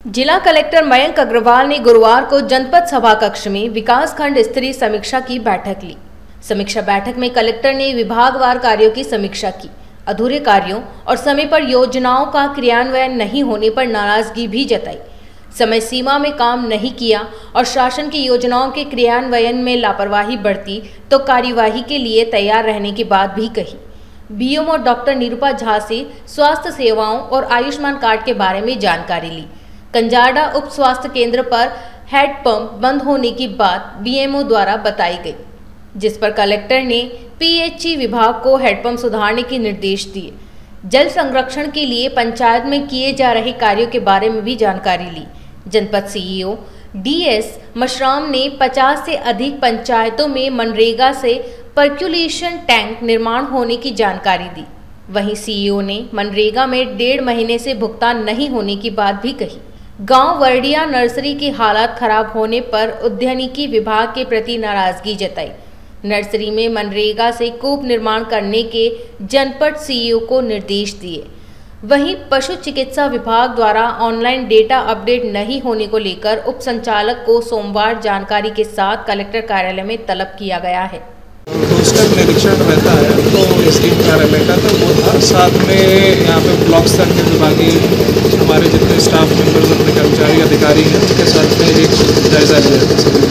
जिला कलेक्टर मयंक अग्रवाल ने गुरुवार को जनपद सभा कक्ष में विकास खंड स्तरीय समीक्षा की बैठक ली। समीक्षा बैठक में कलेक्टर ने विभागवार कार्यों की समीक्षा की। अधूरे कार्यों और समय पर योजनाओं का क्रियान्वयन नहीं होने पर नाराजगी भी जताई। समय सीमा में काम नहीं किया और शासन की योजनाओं के क्रियान्वयन में लापरवाही बरती तो कार्यवाही के लिए तैयार रहने की बात भी कही। बीएमओ डॉक्टर निरूपा झा से स्वास्थ्य सेवाओं और आयुष्मान कार्ड के बारे में जानकारी ली। कंजारडा उप स्वास्थ्य केंद्र पर हैंडपंप बंद होने की बात बीएमओ द्वारा बताई गई, जिस पर कलेक्टर ने पीएचई विभाग को हैंडपंप सुधारने के निर्देश दिए। जल संरक्षण के लिए पंचायत में किए जा रहे कार्यों के बारे में भी जानकारी ली। जनपद सीईओ डीएस मशराम ने 50 से अधिक पंचायतों में मनरेगा से पर्क्यूलेशन टैंक निर्माण होने की जानकारी दी। वहीं सीईओ ने मनरेगा में 1.5 महीने से भुगतान नहीं होने की बात भी कही। गांव वर्डिया नर्सरी की हालत खराब होने पर उद्यानिकी विभाग के प्रति नाराजगी जताई। नर्सरी में मनरेगा से कूप निर्माण करने के जनपद सीईओ को निर्देश दिए। वहीं पशु चिकित्सा विभाग द्वारा ऑनलाइन डेटा अपडेट नहीं होने को लेकर उप संचालक को सोमवार जानकारी के साथ कलेक्टर कार्यालय में तलब किया गया है। रोस्टर निरीक्षण रहता है तो स्कीम कार्यालय का, तो वो हर साथ में यहाँ पे ब्लॉक स्तर के विभागीय हमारे जितने स्टाफ मेंबर्स अपने कर्मचारी अधिकारी हैं उनके साथ में एक जायजा लिया था सभी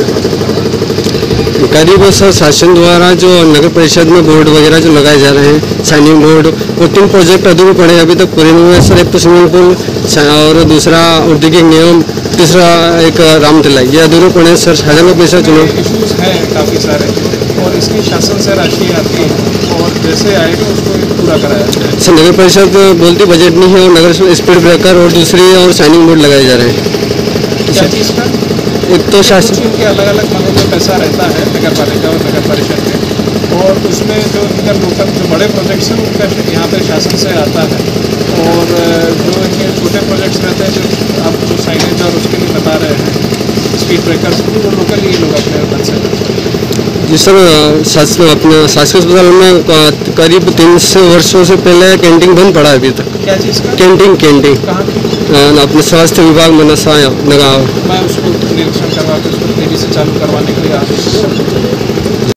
विभागों का। करीब सर शासन द्वारा जो नगर परिषद में बोर्ड वगैरह जो लगाए जा रहे हैं, साइनिंग बोर्ड, वो 3 प्रोजेक्ट अधूरे पड़े अभी तक पूरे नहीं हुए सर। एक तो स्विमिंग पूल और दूसरा औद्योगिक नियम, तीसरा एक राम तलाई, ये अधूरे पड़े सर। शासन का पैसा चुनो इशूज़ हैं काफ़ी सारे और इसकी शासन से राशि आती है और जैसे आएगा उसको पूरा कराया जाए। सर नगर परिषद बोलती बजट नहीं है और नगर स्पीड ब्रेकर और दूसरी और साइनिंग बोर्ड लगाए जा रहे हैं। क्या चीज़ का? एक तो शासन के अलग अलग मानों में पैसा रहता है नगर पालिका और नगर परिषद में, और उसमें जो इनका लोकल जो बड़े प्रोजेक्ट्स हैं उनका यहाँ पे शासन से आता है, और जो इनके छोटे प्रोजेक्ट्स रहते हैं जो आप जो साइनेज और उसके लिए बता रहे हैं स्पीड ब्रेकर्स, वो लोकल ही लोग अपने बन सकते। जी सर, अपने शासकीय अस्पताल में करीब 300 वर्षों से पहले कैंटीन बंद पड़ा है अभी तक। क्या चीज़ का? कैंटीन कहाँ की? अपने स्वास्थ्य विभाग में नशा नगाव। मैं उसको निरीक्षण करवा के उसको तेजी से चालू करवाने के लिए आदेश